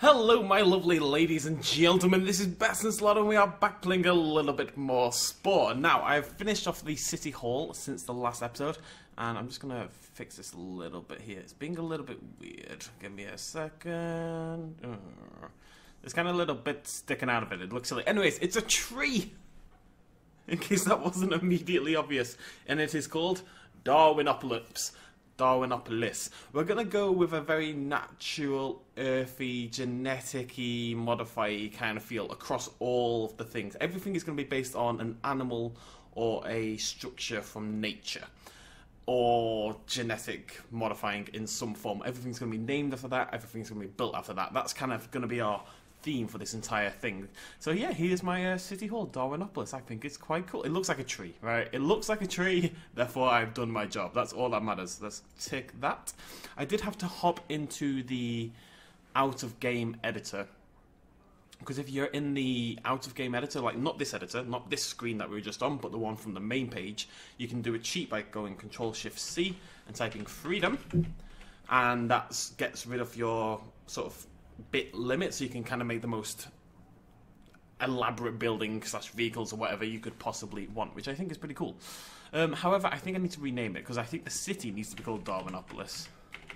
Hello my lovely ladies and gentlemen, this is Bass and Slaughter and we are back playing a little bit more Spore. Now, I've finished off the City Hall since the last episode, and I'm just going to fix this a little bit here. It's being a little bit weird. Give me a second. There's kind of a little bit sticking out of it. It looks silly. Anyways, it's a tree! In case that wasn't immediately obvious. And it is called Darwinopolis. Darwinopolis. We're going to go with a very natural, earthy, genetic-y, modify-y kind of feel across all of the things. Everything is going to be based on an animal or a structure from nature. Or genetic modifying in some form. Everything's going to be named after that. Everything's going to be built after that. That's kind of going to be our theme for this entire thing. So yeah, here's my City Hall, Darwinopolis. I think it's quite cool. It looks like a tree, right? It looks like a tree, therefore I've done my job. That's all that matters. Let's tick that. I did have to hop into the out-of-game editor, because if you're in the out-of-game editor, like not this editor, not this screen that we were just on, but the one from the main page, you can do a cheat by going Control-Shift-C and typing freedom, and that gets rid of your sort of bit limit, so you can kind of make the most elaborate building slash vehicles or whatever you could possibly want, which I think is pretty cool. However, I think I need to rename it, because I think the city needs to be called Darwinopolis,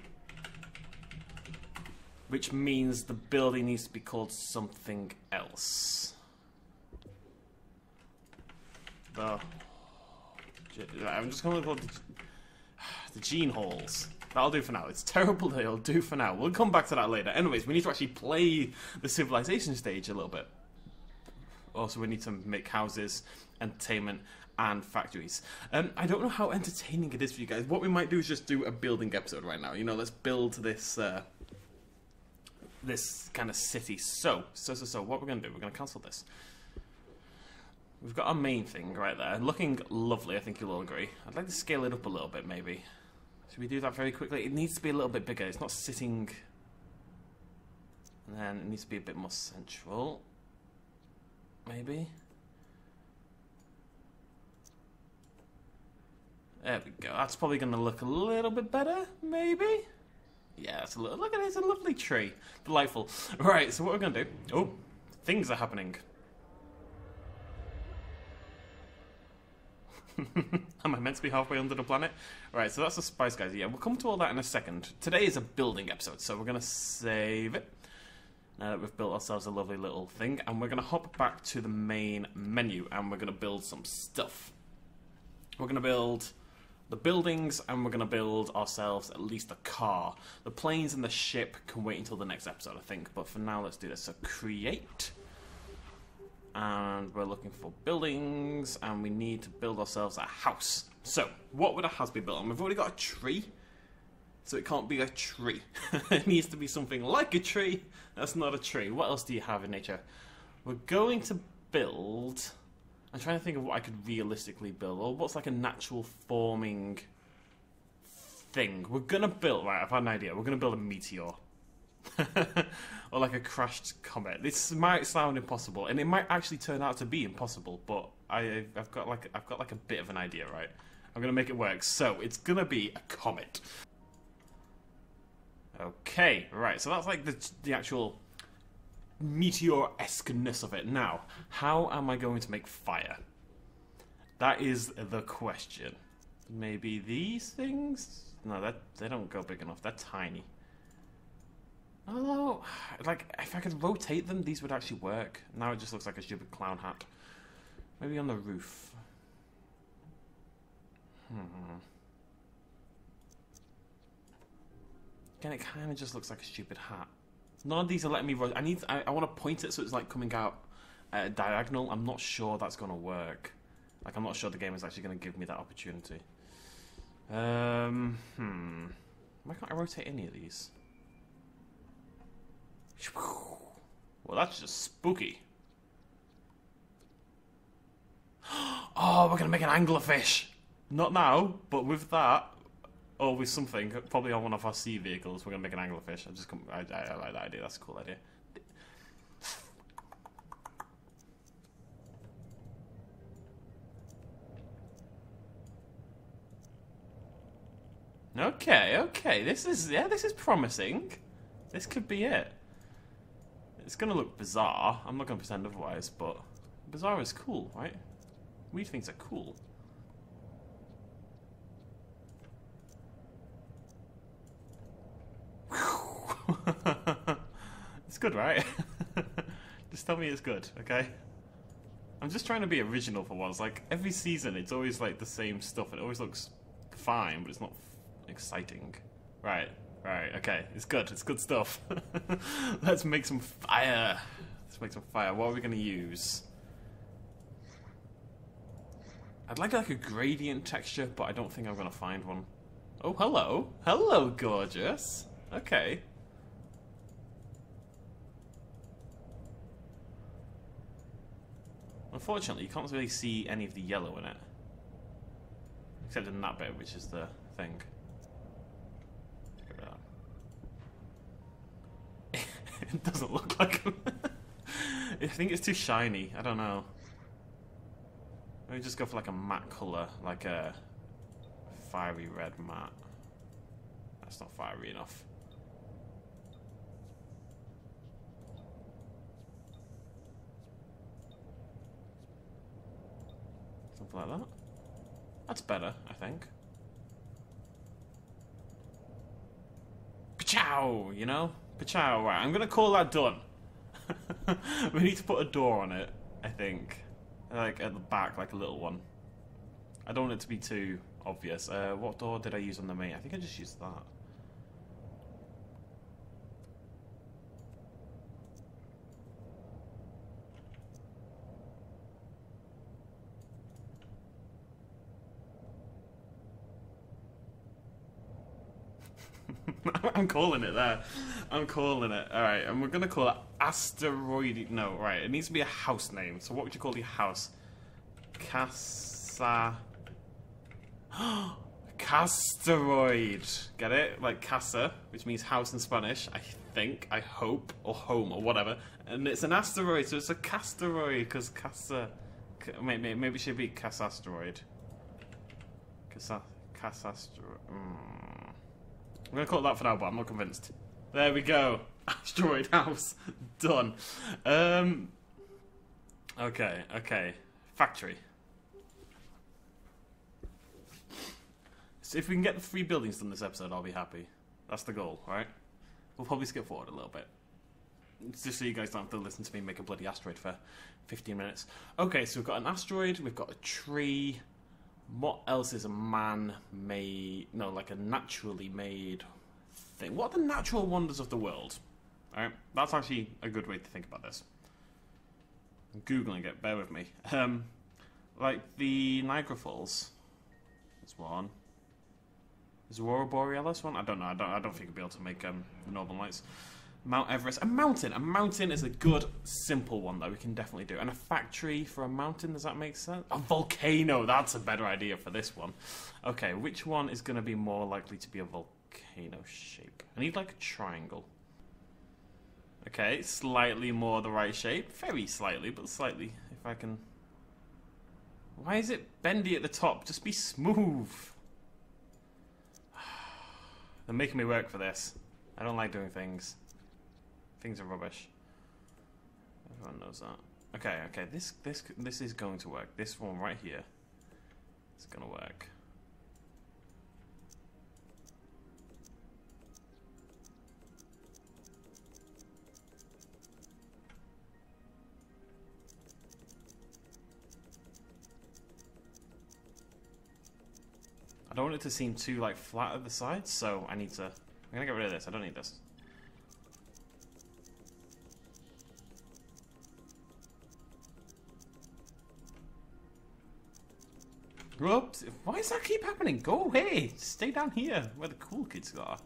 which means the building needs to be called something else. I'm just going to call it the Gene Halls. That'll do for now. It's terrible that it'll do for now. We'll come back to that later. Anyways, we need to actually play the civilization stage a little bit. Also, we need to make houses, entertainment, and factories. I don't know how entertaining it is for you guys. What we might do is just do a building episode right now. You know, let's build this this kind of city. So, what we're going to do, we're going to cancel this. We've got our main thing right there. Looking lovely, I think you'll all agree. I'd like to scale it up a little bit, maybe. Should we do that very quickly? It needs to be a little bit bigger. It's not sitting... And then it needs to be a bit more central. Maybe. There we go. That's probably going to look a little bit better, maybe? Yeah, it's a little... Look at it, it's a lovely tree. Delightful. Right, so what we're going to do... Oh, things are happening. Am I meant to be halfway under the planet? Right, so that's the Spice Guys. Yeah, we'll come to all that in a second. Today is a building episode, so we're going to save it. Now that we've built ourselves a lovely little thing, and we're going to hop back to the main menu, and we're going to build some stuff. We're going to build the buildings, and we're going to build ourselves at least a car. The planes and the ship can wait until the next episode, I think, but for now, let's do this. So create... And we're looking for buildings, and we need to build ourselves a house. So, what would a house be built on? We've already got a tree, so it can't be a tree. It needs to be something like a tree. That's not a tree. What else do you have in nature? We're going to build... I'm trying to think of what I could realistically build, or what's like a natural forming thing. We're going to build... Right, I've had an idea. We're going to build a meteor. Or like a crashed comet. This might sound impossible, and it might actually turn out to be impossible. But I've got like a bit of an idea, right? I'm gonna make it work. So it's gonna be a comet. Okay, right. So that's like the actual meteor-esque-ness of it. Now, how am I going to make fire? That is the question. Maybe these things? No, they don't go big enough. They're tiny. Although, like, if I could rotate them, these would actually work. Now it just looks like a stupid clown hat. Maybe on the roof. Again, it kind of just looks like a stupid hat. None of these are letting me rotate. I want to point it so it's like coming out at a diagonal. I'm not sure that's going to work. Like, I'm not sure the game is actually going to give me that opportunity. Why can't I rotate any of these? Well, that's just spooky. Oh, we're going to make an anglerfish. Not now, but with that, or with something, probably on one of our sea vehicles, we're going to make an anglerfish. I like that idea. That's a cool idea. Okay. This is promising. This could be it. It's gonna look bizarre. I'm not gonna pretend otherwise, but bizarre is cool, right? Weird things are cool. It's good, right? Just tell me it's good, okay? I'm just trying to be original for once. Like, every season, it's always like the same stuff. It always looks fine, but it's not exciting. Right, okay. It's good. It's good stuff. Let's make some fire. Let's make some fire. What are we going to use? I'd like a gradient texture, but I don't think I'm going to find one. Oh, hello. Hello, gorgeous. Okay. Unfortunately, you can't really see any of the yellow in it. Except in that bit, which is the thing. Get rid of that. It doesn't look like him. I think it's too shiny. I don't know. Let me just go for like a matte colour, like a fiery red matte. That's not fiery enough. Something like that. That's better, I think. Pachow, you know? Pachow, right, I'm gonna call that done. We need to put a door on it, I think. Like, at the back, like a little one. I don't want it to be too obvious. What door did I use on the main? I think I just used that. I'm calling it there. I'm calling it. Alright, and we're gonna call it Asteroid. No, right, it needs to be a house name. So what would you call the house? Casa. Casteroid. Get it? Like casa, which means house in Spanish, I think, I hope, or home, or whatever. And it's an asteroid, so it's a casteroid, because casa. Maybe it should be casasteroid. Casasteroid. I'm gonna call it that for now, but I'm not convinced. There we go. Asteroid house. Done. Okay. Factory. So if we can get the 3 buildings done this episode, I'll be happy. That's the goal, right? We'll probably skip forward a little bit. It's just so you guys don't have to listen to me make a bloody asteroid for 15 minutes. Okay, so we've got an asteroid, we've got a tree. What else is a man-made... No, like a naturally made thing? What are the natural wonders of the world? Alright, that's actually a good way to think about this. I'm Googling it, bear with me. Like the Niagara Falls. There's one. Is Aurora Borealis one? I don't know. I don't think I'll be able to make the Northern Lights. Mount Everest. A mountain. A mountain is a good, simple one that we can definitely do. And a factory for a mountain. Does that make sense? A volcano. That's a better idea for this one. Okay, which one is going to be more likely to be a volcano shape? I need like a triangle. Okay, slightly more the right shape. Very slightly, but slightly. If I can... Why is it bendy at the top? Just be smooth. They're making me work for this. I don't like doing things. Things are rubbish. Everyone knows that. Okay. This is going to work. This one right here is going to work. I don't want it to seem too like flat at the sides, so I need to... I'm gonna get rid of this. I don't need this. Whoops! Why does that keep happening? Go away! Stay down here, where the cool kids are.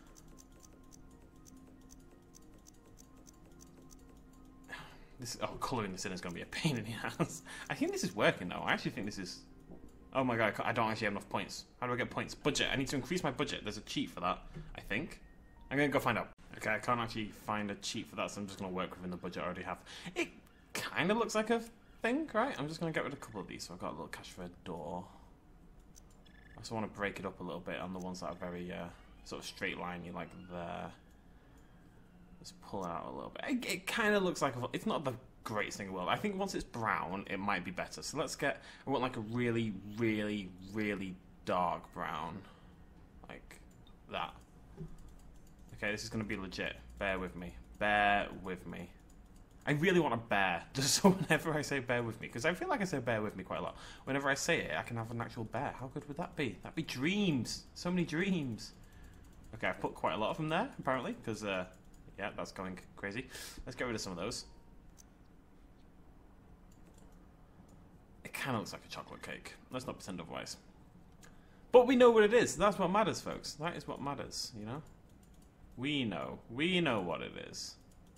This, oh, colouring this in is going to be a pain in the ass. I think this is working though. I actually think this is... Oh my god, I don't actually have enough points. How do I get points? Budget. I need to increase my budget. There's a cheat for that, I think. I'm going to go find out. Okay, I can't actually find a cheat for that, so I'm just going to work within the budget I already have. It kind of looks like a thing, right? I'm just going to get rid of a couple of these, so I've got a little cash for a door. I also want to break it up a little bit on the ones that are very sort of straight liney, like there. Let's pull it out a little bit. It kind of looks like it's not the greatest thing in the world. I think once it's brown, it might be better. So let's get. I want like a really, really, really dark brown, like that. Okay, this is gonna be legit. Bear with me. Bear with me. I really want a bear, just so whenever I say bear with me, because I feel like I say bear with me quite a lot. Whenever I say it, I can have an actual bear. How good would that be? That'd be dreams. So many dreams. Okay, I've put quite a lot of them there, apparently, because, yeah, that's going crazy. Let's get rid of some of those. It kind of looks like a chocolate cake. Let's not pretend otherwise. But we know what it is. That's what matters, folks. That is what matters, you know? We know. We know what it is.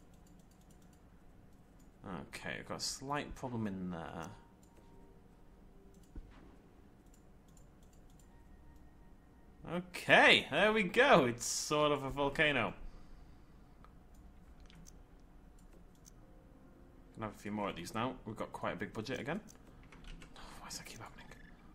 Okay, I've got a slight problem in there. Okay, there we go. It's sort of a volcano. Can have a few more of these now. We've got quite a big budget again. Oh, why does that keep happening?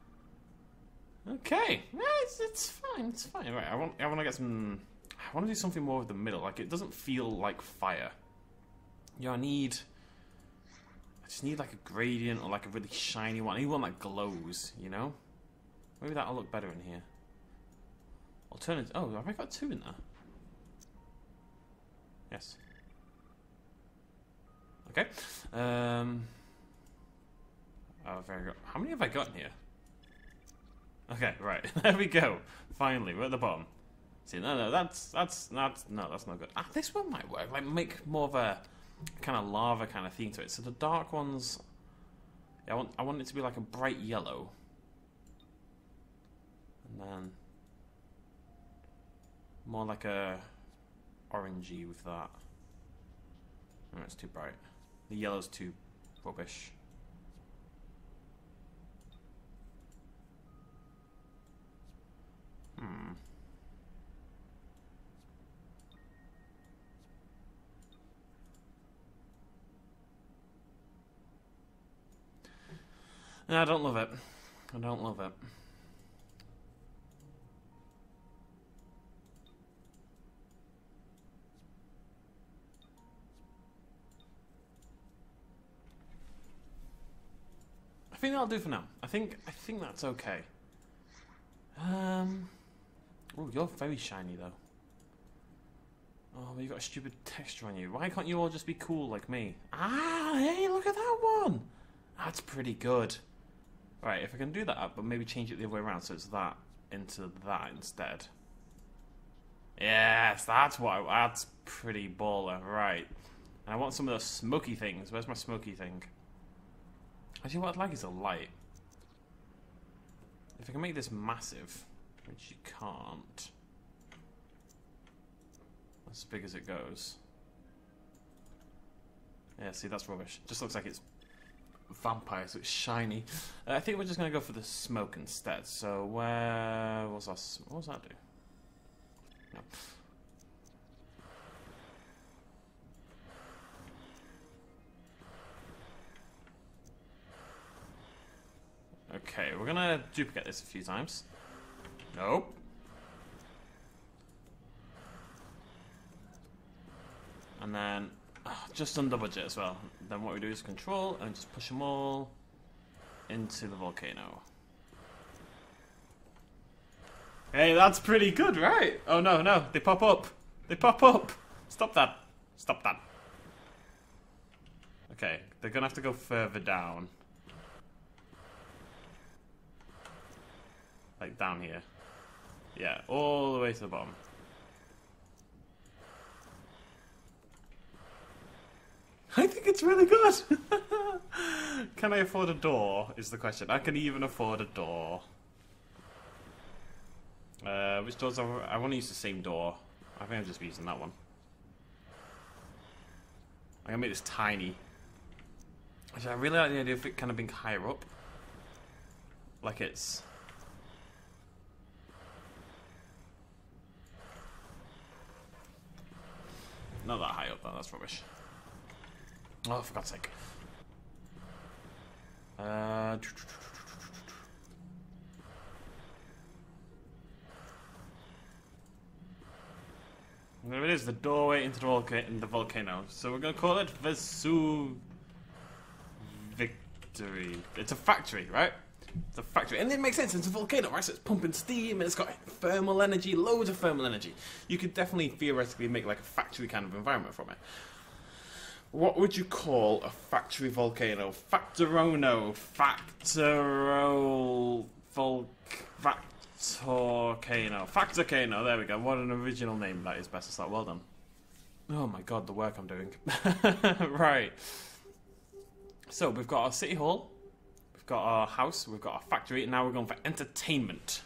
Okay, yeah, it's fine. It's fine. Right, I want to get some. I want to do something more with the middle. Like it doesn't feel like fire. Yeah, I just need like a gradient or like a really shiny one. I need one that glows, you know? Maybe that'll look better in here. Alternative. Oh, have I got two in there? Yes. Okay. Oh, very good. How many have I got in here? Okay, right. There we go. Finally, we're at the bottom. See, no, that's not good. Ah, this one might work. Like, make more of a kind of lava kind of theme to it. So the dark ones, yeah, I want it to be like a bright yellow, and then more like a orangey with that. Oh, it's too bright. The yellow's too rubbish. No, I don't love it. I don't love it. I think that'll do for now. I think that's okay. Oh, you're very shiny though. Oh, but you got a stupid texture on you. Why can't you all just be cool like me? Ah, hey, look at that one. That's pretty good. Right, if I can do that, but maybe change it the other way around so it's that into that instead. Yes, that's pretty baller. Right. And I want some of those smoky things. Where's my smoky thing? Actually, what I'd like is a light. If I can make this massive, which you can't. As big as it goes. Yeah, see, that's rubbish. Just looks like it's vampire, so it's shiny. I think we're just going to go for the smoke instead. So, what does that do? No. Okay, we're gonna duplicate this a few times. Nope. And then, just under budget as well. Then what we do is control and just push them all into the volcano. Hey, that's pretty good, right? Oh no, no, they pop up. They pop up. Stop that. Stop that. Okay, they're gonna have to go further down. Like down here. Yeah, all the way to the bottom. I think it's really good! Can I afford a door, is the question. I can even afford a door. Which doors I want to use the same door. I think I'm just using that one. I'm gonna make this tiny. Actually, I really like the idea of it kind of being higher up. Like it's... not that high up though, that's rubbish. Oh, for God's sake. There it is, the doorway into the volcano. So we're going to call it Vesuv Victory. It's a factory, right? It's a factory. And it makes sense, it's a volcano, right? So it's pumping steam, and it's got thermal energy, loads of thermal energy. You could definitely theoretically make like a factory kind of environment from it. What would you call a factory volcano? Factorono. Factorcano. There we go. What an original name that is. Best to start. Well done. Oh my god, the work I'm doing. Right. So we've got our city hall, we've got our house, we've got our factory, and now we're going for entertainment.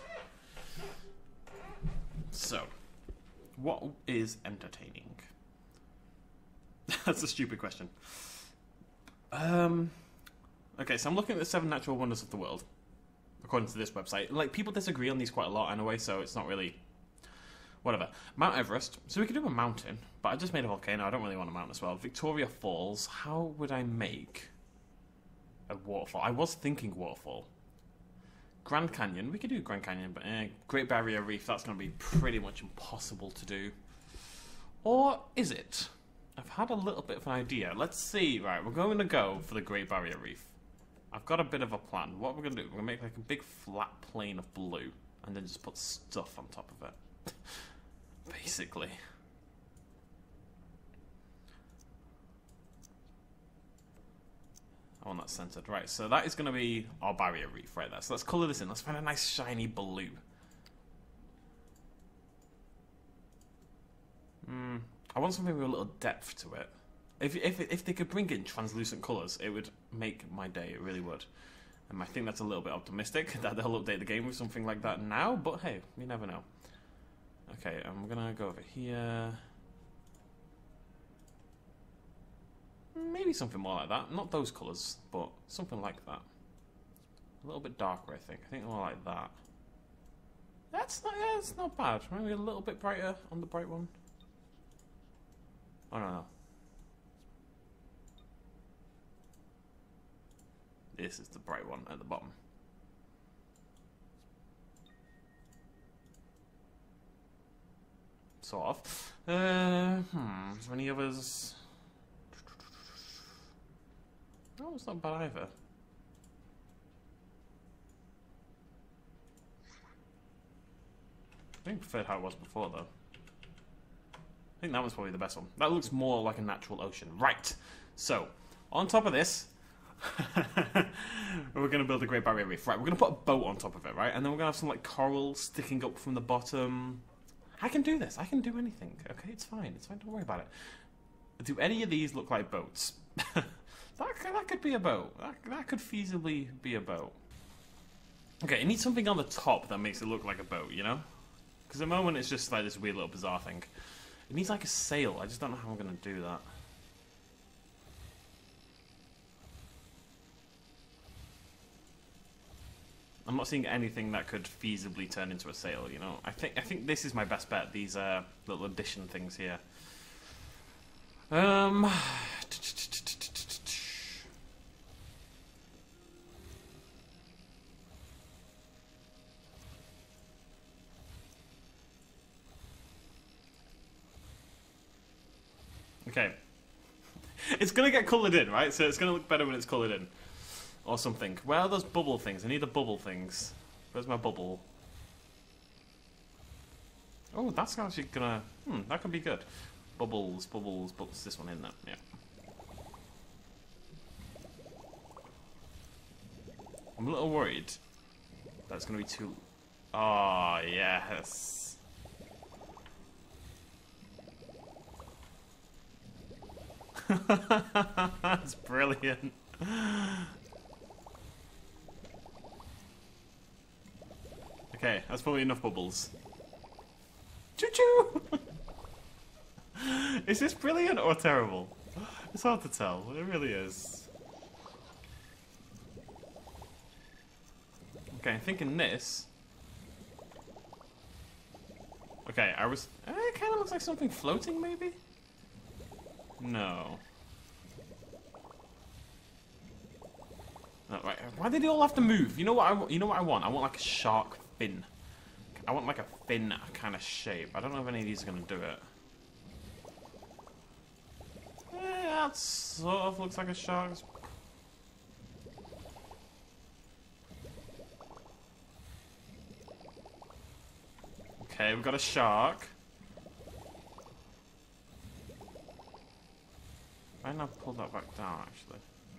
So, what is entertaining? That's a stupid question. Okay, so I'm looking at the 7 natural wonders of the world, according to this website. Like, people disagree on these quite a lot anyway, so it's not really... Whatever. Mount Everest. So we could do a mountain, but I just made a volcano. I don't really want a mountain as well. Victoria Falls. How would I make a waterfall? I was thinking waterfall. Grand Canyon. We could do Grand Canyon, but Great Barrier Reef, that's going to be pretty much impossible to do. Or is it? I've had a little bit of an idea. Let's see. Right, we're going to go for the Great Barrier Reef. I've got a bit of a plan. What we're going to do, we're going to make like a big flat plane of blue and then just put stuff on top of it. Basically. I want that centered. Right, so that is going to be our barrier reef right there. So let's colour this in. Let's find a nice shiny blue. I want something with a little depth to it. If they could bring in translucent colours, it would make my day. It really would. I think that's a little bit optimistic that they'll update the game with something like that now, but hey, you never know. Okay, I'm gonna go over here. Maybe something more like that. Not those colours, but something like that. A little bit darker, I think. I think more like that. That's not, yeah, it's not bad. Maybe a little bit brighter on the bright one. Oh, no. This is the bright one at the bottom. Sort of. Any others? Oh, it's not bad either. I think I preferred how it was before, though. I think that one's probably the best one. That looks more like a natural ocean. Right. So, on top of this, we're going to build a Great Barrier Reef. Right, we're going to put a boat on top of it, right? And then we're going to have some, like, coral sticking up from the bottom. I can do this. I can do anything. Okay, it's fine. It's fine. Don't worry about it. Do any of these look like boats? That could be a boat. That could feasibly be a boat. Okay, it needs something on the top that makes it look like a boat, you know? Because at the moment it's just like this weird little bizarre thing. It needs like a sail. I just don't know how I'm going to do that. I'm not seeing anything that could feasibly turn into a sail, you know? I think this is my best bet, these little addition things here. Okay. It's gonna get coloured in, right? So it's gonna look better when it's coloured in. Or something. Where are those bubble things? I need the bubble things. Where's my bubble? Oh, that's actually gonna... that could be good. Bubbles, bubbles, bubbles. This one in there, yeah. I'm a little worried that's gonna be too... Oh, yes. That's brilliant. Okay, that's probably enough bubbles. Choo-choo! Is this brilliant or terrible? It's hard to tell. It really is. Okay, I'm thinking this. Okay, I was... it kind of looks like something floating, maybe? No. No, right. Why did they all have to move? You know what I want? You know what I want? I want like a shark fin. I want like a fin kind of shape. I don't know if any of these are gonna do it. That sort of looks like a shark. Okay, we've got a shark. Why not pull that back down, actually?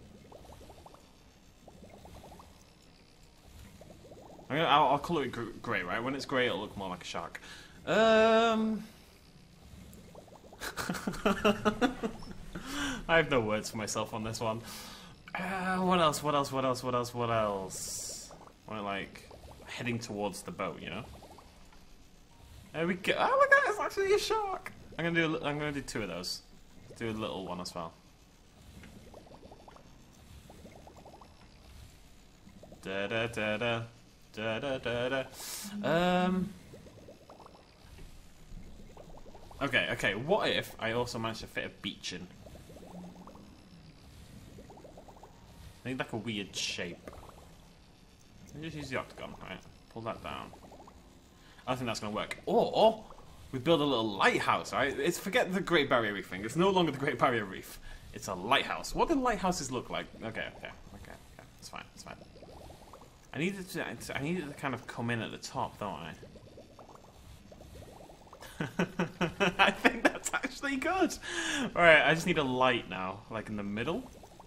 I'll colour it grey, right? When it's grey, it'll look more like a shark. I have no words for myself on this one. What else? What else? What else? What else? What else? We're like heading towards the boat, you know? There we go. Oh, look at it! It's actually a shark. I'm gonna do 2 of those. Do a little one as well. Da da da da da da da da. Okay, okay. What if I also managed to fit a beach in? I need like a weird shape. Let me just use the octagon, right? Pull that down. I don't think that's gonna work. Or we build a little lighthouse, right? It's forget the Great Barrier Reef thing. It's no longer the Great Barrier Reef. It's a lighthouse. What do lighthouses look like? Okay. It's fine. It's fine. I need it to kind of come in at the top, don't I? I think that's actually good. Alright, I just need a light now, like in the middle.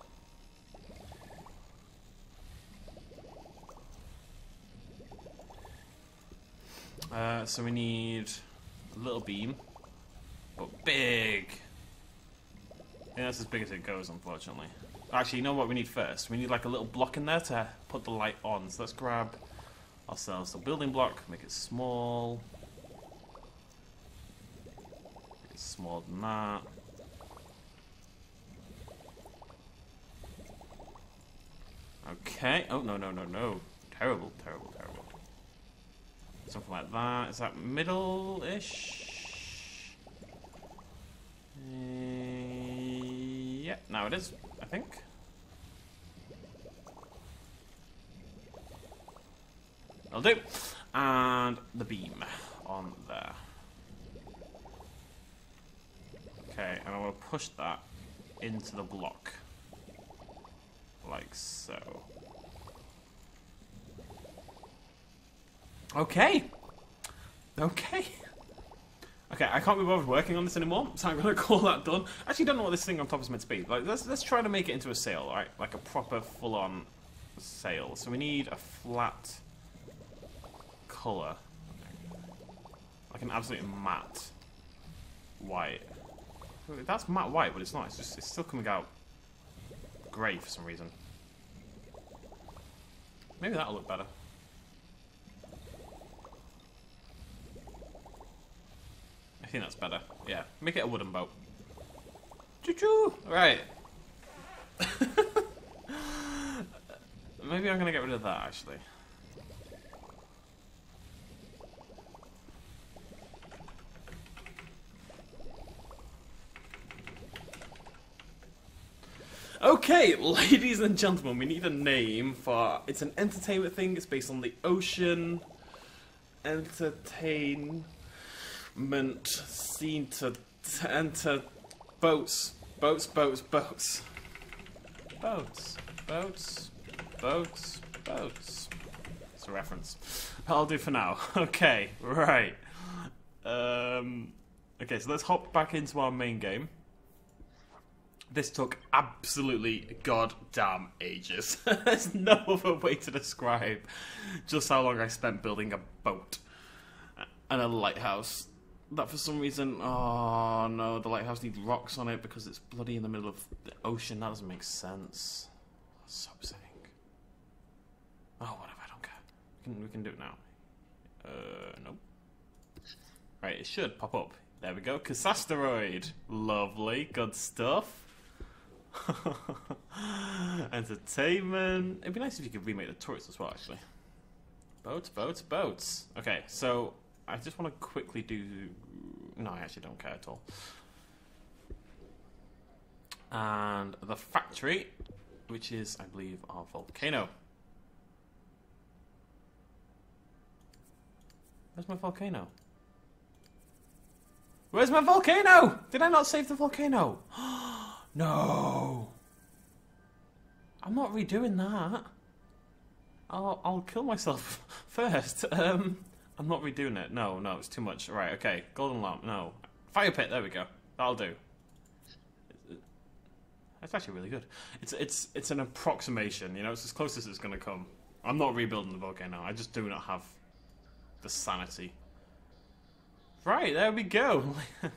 So we need a little beam, but big. I think that's as big as it goes, unfortunately. Actually, you know what we need first? We need like a little block in there to put the light on. So let's grab ourselves a building block, make it small. Make it smaller than that. Okay. Oh, no. Terrible. Something like that. Is that middle-ish? Yeah, now it is, I think. That'll do. And the beam on there. Okay, and I will push that into the block. Like so. Okay. Okay, I can't be bothered working on this anymore, so I'm gonna call that done. I actually don't know what this thing on top is meant to be. Like, let's try to make it into a sail, right? Like a proper, full-on sail. So we need a flat colour, like an absolute matte white. That's matte white, but it's not. It's still coming out grey for some reason. Maybe that'll look better. I think that's better. Yeah, make it a wooden boat. Choo-choo! Right. Maybe I'm gonna get rid of that, actually. Okay, ladies and gentlemen, we need a name for... It's an entertainment thing, it's based on the ocean. Entertainment scene to enter boats. Boats. It's a reference. That'll do for now. Okay, right. Okay, so let's hop back into our main game. This took absolutely goddamn ages. There's no other way to describe just how long I spent building a boat and a lighthouse. That for some reason, oh no, the lighthouse needs rocks on it because it's bloody in the middle of the ocean. That doesn't make sense. That's so upsetting. Oh, whatever, I don't care. We can do it now. Nope. Right, it should pop up. There we go. Casasteroid. Lovely, good stuff. Entertainment. It'd be nice if you could remake the turrets as well, actually. Boats. Okay, so I just want to quickly do... No, I actually don't care at all. And the factory, which is, I believe, our volcano. Where's my volcano? Where's my volcano? Did I not save the volcano? No! I'm not redoing that. I'll kill myself first. I'm not redoing it. No, it's too much. Right, okay. Golden lamp, no. Fire pit, there we go. That'll do. That's actually really good. It's an approximation, you know, it's as close as it's gonna come. I'm not rebuilding the volcano, I just do not have the sanity. Right, there we go.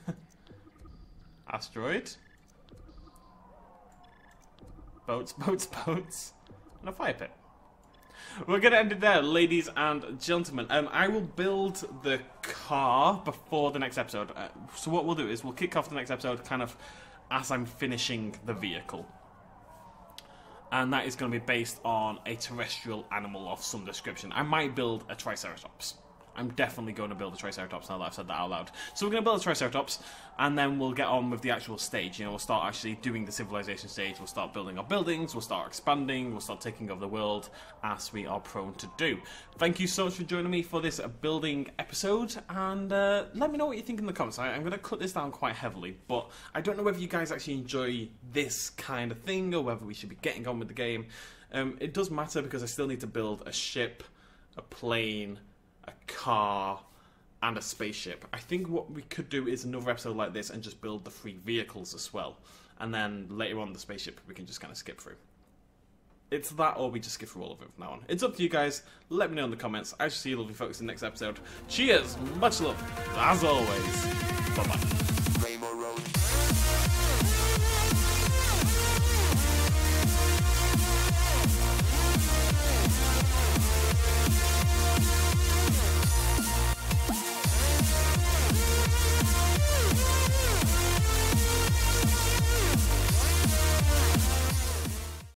Asteroid. Boats, and a fire pit. We're going to end it there, ladies and gentlemen. I will build the car before the next episode. So what we'll do is we'll kick off the next episode kind of as I'm finishing the vehicle. And that is going to be based on a terrestrial animal of some description. I might build a Triceratops. I'm definitely going to build a Triceratops now that I've said that out loud. So we're going to build a Triceratops, and then we'll get on with the actual stage. You know, we'll start actually doing the civilization stage. We'll start building our buildings. We'll start expanding. We'll start taking over the world, as we are prone to do. Thank you so much for joining me for this building episode, and let me know what you think in the comments. I'm going to cut this down quite heavily, but I don't know whether you guys actually enjoy this kind of thing, or whether we should be getting on with the game. It does matter, because I still need to build a ship, a plane, a car, and a spaceship. I think what we could do is another episode like this and just build the 3 vehicles as well. And then later on the spaceship we can just kind of skip through. It's that, or we just skip through all of it from now on. It's up to you guys. Let me know in the comments. I shall see you lovely folks in the next episode. Cheers! Much love, as always. Bye-bye.